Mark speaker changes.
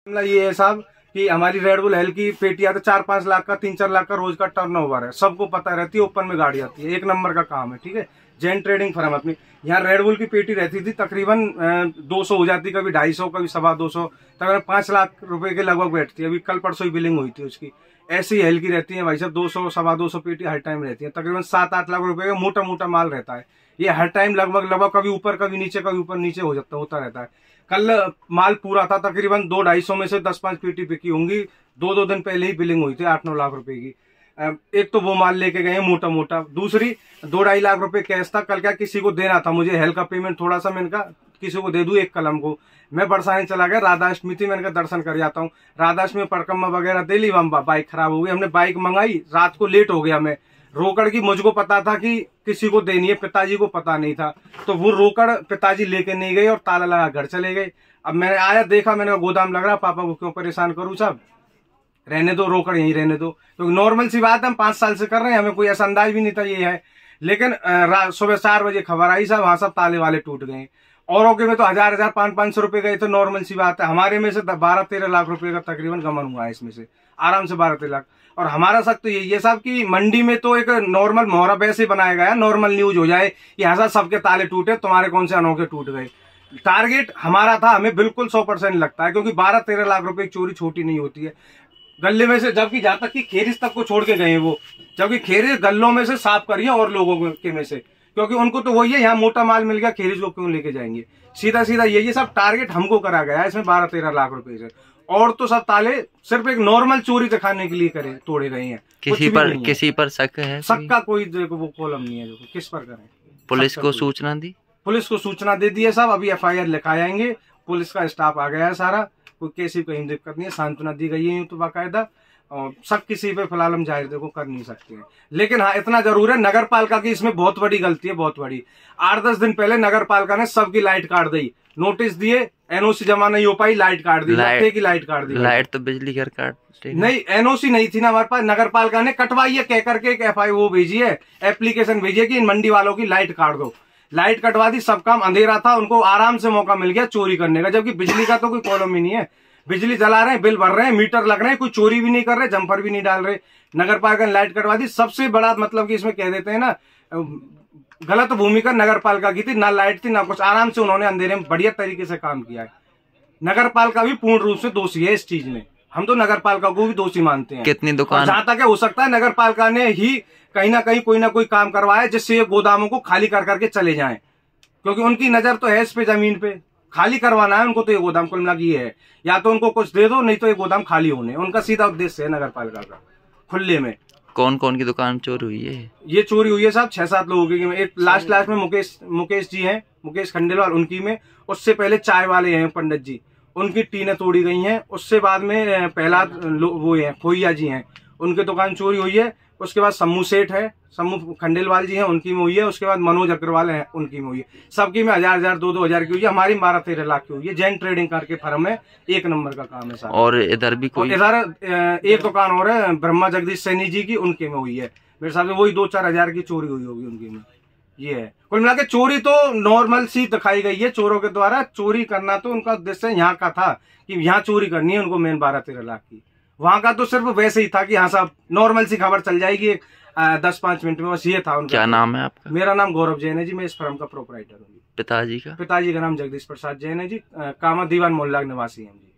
Speaker 1: मामला ये है साहब कि हमारी रेड बुल हेल की पेटियां तो 4-5 लाख का 3-4 लाख का रोज का टर्नओवर है, सबको पता रहती है। ओपन में गाड़ी आती है, एक नंबर का काम है, ठीक है। जैन ट्रेडिंग फर्म अपनी यहाँ रेड बुल की पेटी रहती थी तकरीबन 200 हो जाती, कभी 250, कभी 225, तकरीबन 5 लाख रुपए के लगभग बैठती है। अभी कल परसों ही बिलिंग हुई थी उसकी। ऐसी हेल की रहती है भाई साहब, 200 225 पेटी हर टाइम रहती है। तकरीबन 7-8 लाख रुपए का मोटा मोटा माल रहता है। ये हर टाइम लगभग कभी ऊपर कभी नीचे, कभी ऊपर नीचे होता रहता है। कल माल पूरा था, तकरीबन 200-250 में से 10-5 पेटी बिकी होंगी। 2 दिन पहले ही बिलिंग हुई थी 8-9 लाख रुपए की। एक तो वो माल लेके गए मोटा मोटा, दूसरी 2-2.5 लाख रुपए कैश था। कल क्या किसी को देना था मुझे हेल का पेमेंट थोड़ा सा, मैंने कहा किसी को दे दूं एक कलम को। मैं बरसाने चला गया, राधाअष्टमी थी, मैंने कहा दर्शन कर जाता हूँ। राधाअष्टमी में परिक्रमा वगैरह दे ली, बाइक खराब हो गई, हमने बाइक मंगाई, रात को लेट हो गया। मैं रोकड़ की मुझको पता था कि किसी को देनी है, पिताजी को पता नहीं था, तो वो रोकड़ पिताजी लेके नहीं गए और ताला लगा घर चले गए। अब मैंने आया देखा, मैंने गोदाम लग रहा, पापा को क्यों परेशान करूं साहब, रहने दो, रोकड़ यहीं रहने दो। तो नॉर्मल सी बात है, हम 5 साल से कर रहे हैं, हमें कोई ऐसा अंदाज भी नहीं था ये है। लेकिन सुबह 4 बजे खबर आई साहब, वहां सब ताले वाले टूट गए। औरों के में तो 1000 500 रुपए गए तो नॉर्मल सी बात है। हमारे में से 12-13 लाख रुपए का तकरीबन गमन हुआ है, इसमें से आराम से 12-13 लाख। और हमारा शक तो ये साहब कि मंडी में तो एक नॉर्मल मोहरा वैसे बनाया गया, नॉर्मल न्यूज हो जाए कि हाँ सबके ताले टूटे, तुम्हारे कौन से अनोखे टूट गए। टारगेट हमारा था, हमें बिल्कुल 100% लगता है, क्योंकि 12-13 लाख रुपए की चोरी छोटी नहीं होती है। गले में से, जबकि जहां तक कि खेरिस तक को छोड़ के गए वो, जबकि खेरिस गल्लों में से साफ करिए और लोगों के में से, क्योंकि उनको तो वही है, यहाँ मोटा माल मिल गया, खेरिस को क्यों लेके जाएंगे। सीधा सीधा ये सब टारगेट हमको करा गया है इसमें 12-13 लाख रुपए से। और तो सब ताले सिर्फ एक नॉर्मल चोरी दिखाने के लिए तोड़े गए हैं।
Speaker 2: किसी पर शक है?
Speaker 1: शक का कोई देखो वो कॉलम नहीं है, देखो किस पर करें।
Speaker 2: पुलिस को सूचना दी?
Speaker 1: पुलिस को सूचना दे दी है साहब, अभी FIR लिखा जाएंगे, पुलिस का स्टाफ आ गया है सारा, कोई किसी कहीं दिक्कत नहीं है, सांत्वना दी गई है तो बाकायदा। और सब किसी पे फिलहाल हम जाहिर देखो कर नहीं सकते हैं। लेकिन हाँ इतना जरूर है, नगर पालिका की इसमें बहुत बड़ी गलती है, बहुत बड़ी। 8-10 दिन पहले नगर पालिका ने सबकी लाइट काट दी, नोटिस दिए, NOC जमा नहीं हो पाई, लाइट काट दी, की लाइट काट दी।
Speaker 2: लाइट तो बिजली घर काट
Speaker 1: नहीं, NOC नहीं थी ना हमारे पास, नगर पालिका ने कटवाई है कह करके एक FI वो भेजी है, एप्लीकेशन भेजी है कि इन मंडी वालों की लाइट काट दो। लाइट कटवा दी, सब काम अंधेरा था, उनको आराम से मौका मिल गया चोरी करने का। जबकि बिजली का तो कोई प्रॉब्लम ही नहीं है, बिजली जला रहे हैं, बिल भर रहे हैं, मीटर लग रहे हैं, कोई चोरी भी नहीं कर रहे, जम्फर भी नहीं डाल रहे। नगर पालिका ने लाइट कटवा दी। सबसे बड़ा मतलब कि इसमें कह देते हैं ना, गलत भूमिका नगर पालिका की थी, ना लाइट थी ना कुछ, आराम से उन्होंने अंधेरे में बढ़िया तरीके से काम किया है। नगर पालिका भी पूर्ण रूप से दोषी है इस चीज में, हम तो नगर पालिका को भी दोषी मानते हैं।
Speaker 2: कितनी दुकान,
Speaker 1: जहां तक हो सकता है नगर पालिका ने ही कहीं ना कहीं कोई ना कोई काम करवाया जिससे ये गोदामों को खाली कर करके चले जाएं, क्योंकि उनकी नजर तो है इस पे, जमीन पे खाली करवाना है उनको। तो ये गोदाम कुल मिला ये है, या तो उनको कुछ दे दो, नहीं तो ये गोदाम खाली होने, उनका सीधा उद्देश्य है नगर पालिका का। खुले में
Speaker 2: कौन कौन की दुकान चोरी हुई है?
Speaker 1: ये चोरी हुई है साहब 6-7 लोगों की। एक लास्ट में मुकेश जी हैं, मुकेश खंडेलवाल, उनकी में। उससे पहले चाय वाले हैं पंडित जी, उनकी टीनें तोड़ी गई हैं। उससे बाद में पहला वो है खोइया जी हैं, उनकी दुकान चोरी हुई है। उसके बाद सम्मू सेठ है, सम्मू खंडेलवाल जी हैं, उनकी में हुई है। उसके बाद मनोज अग्रवाल है, उनकी में हुई है। सबकी में 1000-1000 2-2000 की हुई है। हमारी 12-13 लाख की हुई है। जैन ट्रेडिंग करके फर्म है, एक नंबर का काम है साहब।
Speaker 2: और इधर भी कोई,
Speaker 1: इधर एक दुकान और है ब्रह्मा जगदीश सैनी जी की, उनके में हुई है। मेरे साथ में वही 2-4 हजार की चोरी हुई होगी उनकी में। ये है कुल मिला के चोरी तो नॉर्मल सी दिखाई गई है चोरों के द्वारा। चोरी करना तो उनका उद्देश्य यहाँ का था कि यहाँ चोरी करनी है उनको, मेन 12-13 लाख की। वहां का तो सिर्फ वैसे ही था कि हाँ साहब नॉर्मल सी खबर चल जाएगी 10-5 मिनट में, बस ये था उनका।
Speaker 2: क्या नाम है आपका?
Speaker 1: मेरा नाम गौरव जैन है जी, मैं इस फर्म का प्रोपराइटर हूँ।
Speaker 2: पिताजी का?
Speaker 1: पिताजी का नाम जगदीश प्रसाद जैन है जी, कामा दीवान मोहल्ला निवासी है जी।